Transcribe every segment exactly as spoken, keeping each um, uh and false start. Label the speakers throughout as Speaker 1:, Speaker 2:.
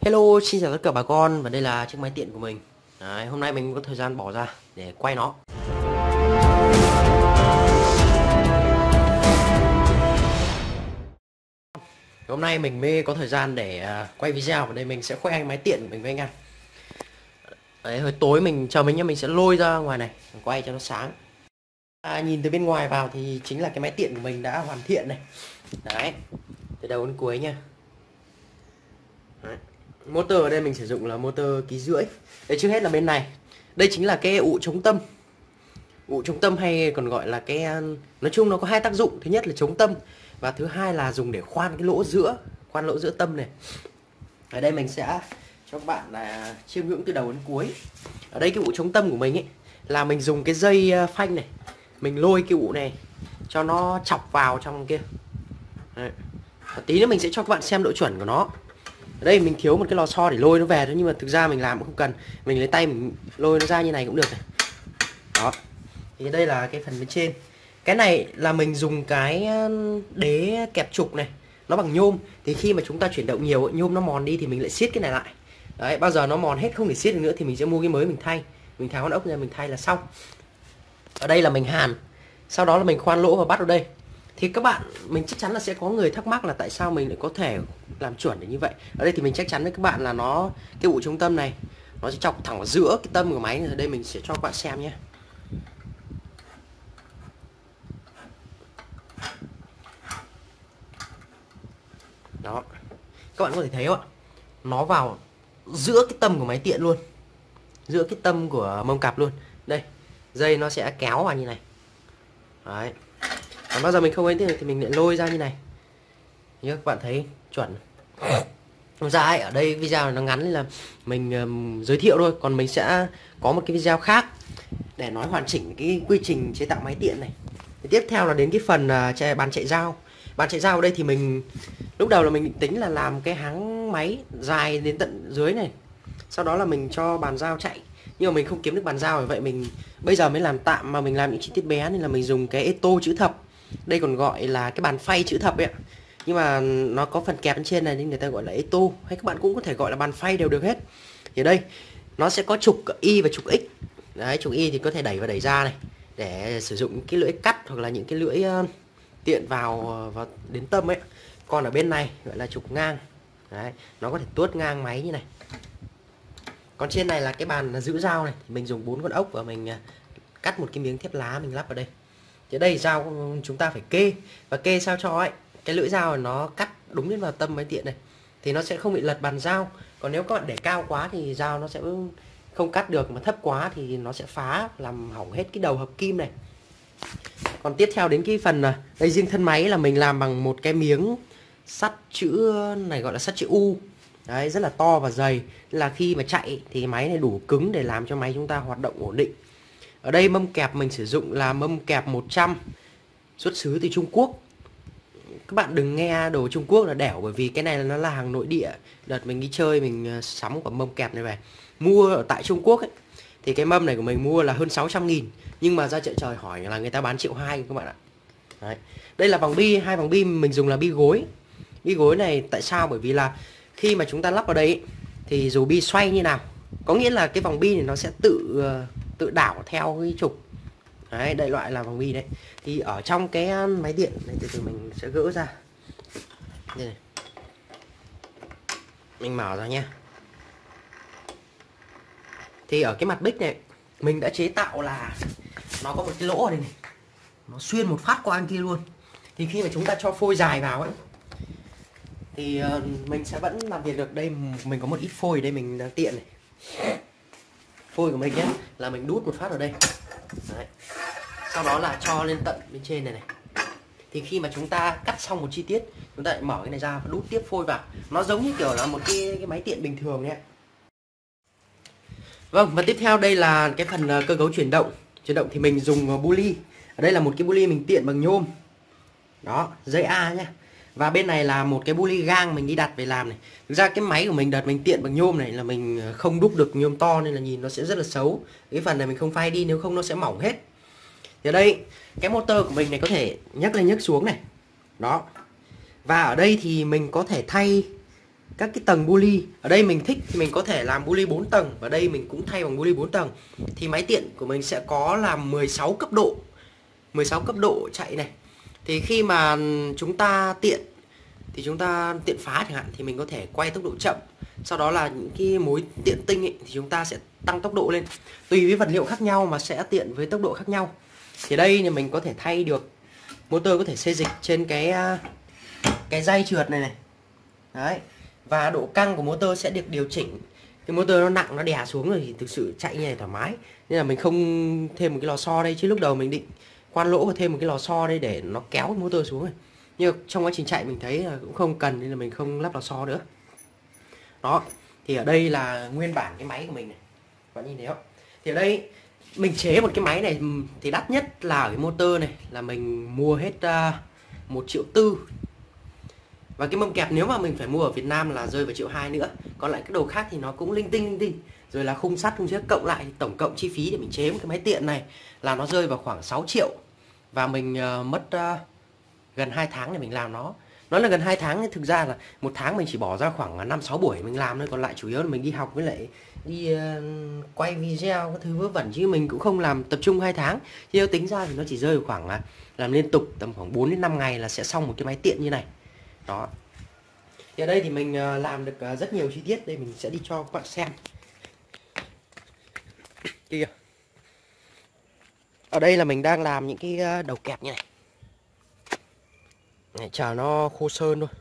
Speaker 1: Hello, xin chào tất cả bà con, và đây là chiếc máy tiện của mình. Đấy, hôm nay mình có thời gian bỏ ra để quay nó. Hôm nay mình mới có thời gian để uh, quay video, và đây mình sẽ khoe máy tiện của mình với anh em. Đấy, hồi tối mình chờ mình nhá, mình sẽ lôi ra ngoài này, quay cho nó sáng. À, nhìn từ bên ngoài vào thì chính là cái máy tiện của mình đã hoàn thiện này. Đấy, từ đầu đến cuối nha. Đấy. Motor ở đây mình sử dụng là motor ký rưỡi. Đây, trước hết là bên này, đây chính là cái ụ chống tâm. Ụ chống tâm hay còn gọi là cái, nói chung nó có hai tác dụng. Thứ nhất là chống tâm, và thứ hai là dùng để khoan cái lỗ giữa, khoan lỗ giữa tâm này. Ở đây mình sẽ cho các bạn là chiêm ngưỡng từ đầu đến cuối. Ở đây cái ụ chống tâm của mình ấy là mình dùng cái dây phanh này, mình lôi cái ụ này cho nó chọc vào trong kia. Đấy. Tí nữa mình sẽ cho các bạn xem độ chuẩn của nó. Ở đây mình thiếu một cái lò xo để lôi nó về thôi, nhưng mà thực ra mình làm cũng không cần. Mình lấy tay mình lôi nó ra như này cũng được này. Đó. Thì đây là cái phần bên trên. Cái này là mình dùng cái đế kẹp trục này, nó bằng nhôm. Thì khi mà chúng ta chuyển động nhiều, nhôm nó mòn đi thì mình lại siết cái này lại. Đấy, bao giờ nó mòn hết không thể siết được nữa thì mình sẽ mua cái mới mình thay. Mình tháo con ốc ra mình thay là xong. Ở đây là mình hàn, sau đó là mình khoan lỗ và bắt vào đây. Thì các bạn, mình chắc chắn là sẽ có người thắc mắc là tại sao mình lại có thể làm chuẩn được như vậy. Ở đây thì mình chắc chắn với các bạn là nó, cái ụ chống tâm này nó sẽ chọc thẳng vào giữa cái tâm của máy. Ở đây mình sẽ cho các bạn xem nhé. Đó, các bạn có thể thấy không ạ, nó vào giữa cái tâm của máy tiện luôn, giữa cái tâm của mông cạp luôn. Đây, dây nó sẽ kéo vào như này. Đấy. Còn bao giờ mình không ấy thì mình lại lôi ra như này. Như các bạn thấy chuẩn. Ra ấy, ở đây video này nó ngắn nên là mình um, giới thiệu thôi. Còn mình sẽ có một cái video khác để nói hoàn chỉnh cái quy trình chế tạo máy tiện này. Thì tiếp theo là đến cái phần uh, bàn chạy dao. Bàn chạy dao ở đây thì mình lúc đầu là mình tính là làm cái háng máy dài đến tận dưới này, sau đó là mình cho bàn dao chạy. Nhưng mà mình không kiếm được bàn dao, vì vậy mình bây giờ mới làm tạm, mà mình làm những chi tiết bé nên là mình dùng cái Eto chữ thập. Đây còn gọi là cái bàn phay chữ thập ấy ạ. Nhưng mà nó có phần kẹp bên trên này nên người ta gọi là Eto, hay các bạn cũng có thể gọi là bàn phay đều được hết. Thì đây nó sẽ có trục Y và trục X. Đấy, trục Y thì có thể đẩy và đẩy ra này để sử dụng cái lưỡi cắt hoặc là những cái lưỡi uh, tiện vào, vào đến tâm ấy. Còn ở bên này gọi là trục ngang. Đấy, nó có thể tuốt ngang máy như này. Còn trên này là cái bàn giữ dao này, thì mình dùng bốn con ốc và mình cắt một cái miếng thép lá mình lắp vào đây. Thế đây dao chúng ta phải kê, và kê sao cho ấy cái lưỡi dao nó cắt đúng đến vào tâm máy tiện này thì nó sẽ không bị lật bàn dao. Còn nếu các bạn để cao quá thì dao nó sẽ không cắt được, mà thấp quá thì nó sẽ phá, làm hỏng hết cái đầu hợp kim này. Còn tiếp theo đến cái phần này, đây riêng thân máy là mình làm bằng một cái miếng sắt chữ này, gọi là sắt chữ U. Đấy, rất là to và dày, là khi mà chạy thì máy này đủ cứng để làm cho máy chúng ta hoạt động ổn định. Ở đây mâm kẹp mình sử dụng là mâm kẹp một trăm, xuất xứ từ Trung Quốc. Các bạn đừng nghe đồ Trung Quốc là đẻo, bởi vì cái này nó là hàng nội địa. Đợt mình đi chơi mình sắm quả mâm kẹp này về, mua ở tại Trung Quốc ấy, thì cái mâm này của mình mua là hơn sáu trăm nghìn. Nhưng mà ra chợ trời hỏi là người ta bán triệu hai các bạn ạ. Đấy. Đây là vòng bi, hai vòng bi mình dùng là bi gối. Bi gối này tại sao? Bởi vì là khi mà chúng ta lắp vào đây thì dù bi xoay như nào, có nghĩa là cái vòng bi này nó sẽ tự tự đảo theo cái trục. Đấy, đại loại là vòng bi đấy. Thì ở trong cái máy điện này, từ từ mình sẽ gỡ ra. Đây này. Mình mở ra nha. Thì ở cái mặt bích này mình đã chế tạo là nó có một cái lỗ ở đây này, nó xuyên một phát qua anh kia luôn. Thì khi mà chúng ta cho phôi dài vào ấy thì uh, mình sẽ vẫn làm việc được. Đây mình có một ít phôi ở đây mình đang tiện này. Phôi của mình nhé là mình đút một phát vào đây. Đấy. Sau đó là cho lên tận bên trên này này. Thì khi mà chúng ta cắt xong một chi tiết, chúng ta lại mở cái này ra và đút tiếp phôi vào. Nó giống như kiểu là một cái, cái máy tiện bình thường nhé. Vâng, và tiếp theo đây là cái phần uh, cơ cấu chuyển động. Chuyển động thì mình dùng uh, buli. Ở đây là một cái buli mình tiện bằng nhôm. Đó, dây A nhé. Và bên này là một cái buli gang mình đi đặt về làm này. Thực ra cái máy của mình đợt mình tiện bằng nhôm này là mình không đúc được nhôm to nên là nhìn nó sẽ rất là xấu. Cái phần này mình không phay đi, nếu không nó sẽ mỏng hết. Thì ở đây cái motor của mình này có thể nhấc lên nhấc xuống này. Đó. Và ở đây thì mình có thể thay các cái tầng buli. Ở đây mình thích thì mình có thể làm buli bốn tầng, và đây mình cũng thay bằng buli bốn tầng. Thì máy tiện của mình sẽ có là mười sáu cấp độ. mười sáu cấp độ chạy này. Thì khi mà chúng ta tiện thì chúng ta tiện phá chẳng hạn thì mình có thể quay tốc độ chậm. Sau đó là những cái mối tiện tinh ấy, thì chúng ta sẽ tăng tốc độ lên. Tùy với vật liệu khác nhau mà sẽ tiện với tốc độ khác nhau. Thì đây thì mình có thể thay được, motor có thể xê dịch trên cái cái dây trượt này này. Đấy. Và độ căng của motor sẽ được điều chỉnh. Cái motor nó nặng, nó đè xuống rồi thì thực sự chạy như này thoải mái. Nên là mình không thêm một cái lò xo đây, chứ lúc đầu mình định khoan lỗ và thêm một cái lò xo đây để nó kéo cái motor xuống này. Nhưng trong quá trình chạy mình thấy là cũng không cần, nên là mình không lắp lò xo nữa. Đó. Thì ở đây là nguyên bản cái máy của mình này. Bạn nhìn thấy không? Thì ở đây mình chế một cái máy này thì đắt nhất là ở cái motor này là mình mua hết uh, một triệu tư. Và cái mâm kẹp nếu mà mình phải mua ở Việt Nam là rơi vào triệu hai nữa. Còn lại cái đồ khác thì nó cũng linh tinh linh tinh. Rồi là khung sắt, khung chiếc cộng lại tổng cộng chi phí để mình chế một cái máy tiện này là nó rơi vào khoảng sáu triệu. Và mình uh, mất uh, gần hai tháng để mình làm nó. Nói là gần hai tháng nhưng thực ra là một tháng mình chỉ bỏ ra khoảng năm sáu buổi mình làm thôi. Còn lại chủ yếu là mình đi học với lại đi uh, quay video các thứ vớ vẩn, chứ mình cũng không làm tập trung hai tháng. Chứ nếu tính ra thì nó chỉ rơi vào khoảng uh, làm liên tục tầm khoảng bốn đến năm ngày là sẽ xong một cái máy tiện như này. Đó. Thì ở đây thì mình uh, làm được uh, rất nhiều chi tiết. Đây mình sẽ đi cho các bạn xem. Kìa. Ở đây là mình đang làm những cái uh, đầu kẹp như này. Để chờ nó khô sơn thôi.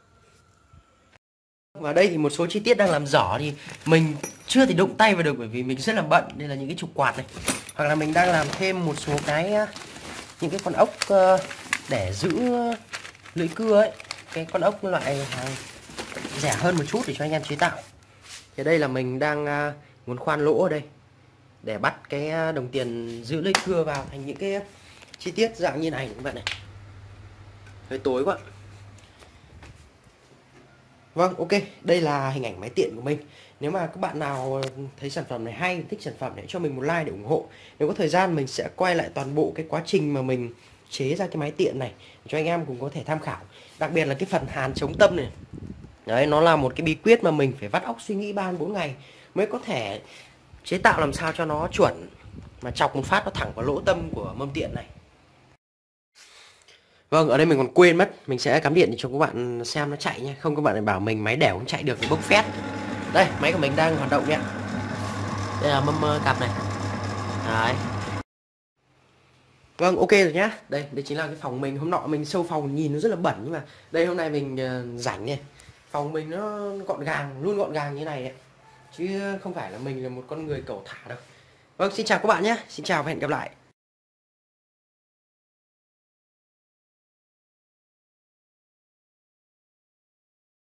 Speaker 1: Và đây thì một số chi tiết đang làm dở thì mình chưa thể đụng tay vào được bởi vì mình rất là bận. Đây là những cái trục quạt này. Hoặc là mình đang làm thêm một số cái uh, những cái con ốc uh, để giữ uh, lưỡi cưa ấy. Cái con ốc loại hàng rẻ hơn một chút để cho anh em chế tạo. Thì đây là mình đang uh, muốn khoan lỗ ở đây để bắt cái đồng tiền giữ lưỡi cưa vào thành những cái chi tiết dạng như này các bạn này. Hơi tối quá. Vâng, ok, đây là hình ảnh máy tiện của mình. Nếu mà các bạn nào thấy sản phẩm này hay, thích sản phẩm này, cho mình một like để ủng hộ. Nếu có thời gian mình sẽ quay lại toàn bộ cái quá trình mà mình chế ra cái máy tiện này cho anh em cũng có thể tham khảo. Đặc biệt là cái phần hàn chống tâm này. Đấy, nó là một cái bí quyết mà mình phải vắt óc suy nghĩ ba đến bốn ngày mới có thể chế tạo làm sao cho nó chuẩn, mà chọc một phát nó thẳng vào lỗ tâm của mâm tiện này. Vâng, ở đây mình còn quên mất, mình sẽ cắm điện để cho các bạn xem nó chạy nhé. Không các bạn lại bảo mình máy đẻo không chạy được thì bốc phét. Đây, máy của mình đang hoạt động nhé. Đây là mâm cặp này. Đấy. Vâng, ok rồi nhá. Đây, đây chính là cái phòng mình. Hôm nọ mình sâu phòng nhìn nó rất là bẩn, nhưng mà đây hôm nay mình uh, rảnh này. Phòng mình nó gọn gàng, luôn gọn gàng như này ấy. Chứ không phải là mình là một con người cẩu thả đâu. Vâng, xin chào các bạn nhé. Xin chào và hẹn gặp lại.